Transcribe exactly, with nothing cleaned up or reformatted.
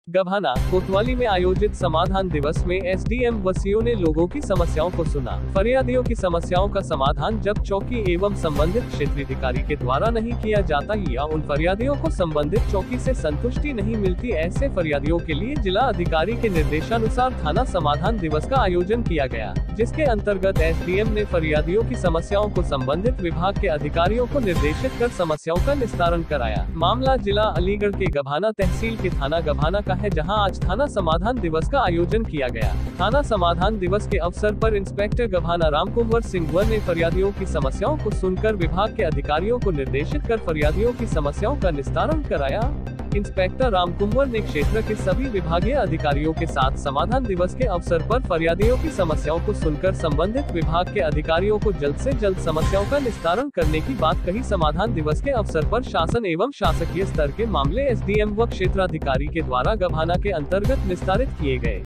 गभाना कोतवाली में आयोजित समाधान दिवस में एसडीएम व सीओ ने लोगों की समस्याओं को सुना। फरियादियों की समस्याओं का समाधान जब चौकी एवं संबंधित क्षेत्राधिकारी के द्वारा नहीं किया जाता या उन फरियादियों को संबंधित चौकी से संतुष्टि नहीं मिलती, ऐसे फरियादियों के लिए जिला अधिकारी के निर्देशानुसार थाना समाधान दिवस का आयोजन किया गया, जिसके अंतर्गत एसडीएम ने फरियादियों की समस्याओं को संबंधित विभाग के अधिकारियों को निर्देशित कर समस्याओं का निस्तारण कराया। मामला जिला अलीगढ़ के गभाना तहसील के थाना गभाना का है, जहां आज थाना समाधान दिवस का आयोजन किया गया। थाना समाधान दिवस के अवसर पर इंस्पेक्टर गभाना रामकुंवर सिंह ने फरियादियों की समस्याओं को सुनकर विभाग के अधिकारियों को निर्देशित कर फरियादियों की समस्याओं का निस्तारण कराया। इंस्पेक्टर रामकुंवर ने क्षेत्र के सभी विभागीय अधिकारियों के साथ समाधान दिवस के अवसर पर फरियादियों की समस्याओं को सुनकर संबंधित विभाग के अधिकारियों को जल्द से जल्द समस्याओं का निस्तारण करने की बात कही। समाधान दिवस के अवसर पर शासन एवं शासकीय स्तर के मामले एसडीएम व क्षेत्राधिकारी के द्वारा गभाना के अंतर्गत निस्तारित किए गए।